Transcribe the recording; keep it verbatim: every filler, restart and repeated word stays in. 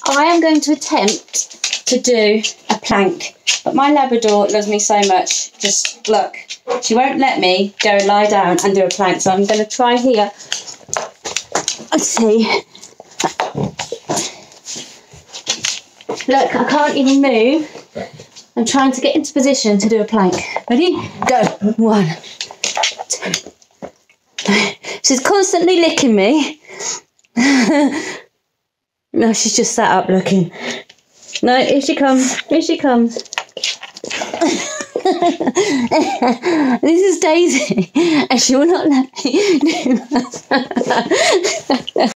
I am going to attempt to do a plank, but my Labrador loves me so much. Just look, she won't let me go lie down and do a plank, so I'm going to try here. Let's see. Look, I can't even move. I'm trying to get into position to do a plank. Ready? Go. One, two, three. She's constantly licking me. No, she's just sat up looking. No, here she comes. Here she comes. This is Daisy, and she will not let me do that.